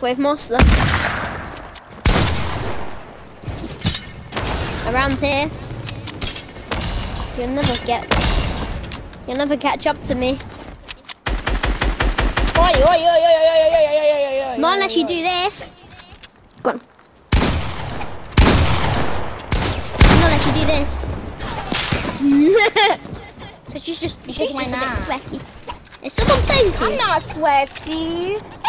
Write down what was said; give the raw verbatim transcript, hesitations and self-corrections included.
With monster. Around here. You'll never get. You'll never catch up to me. Oi, oi, oi, oi, oi, oi, oi, oi, oi, oi, Not unless you do this. Go on. Not unless you do this. Because she's just, she's take my just a bit nap. sweaty. Is someone playing with you? I'm not sweaty.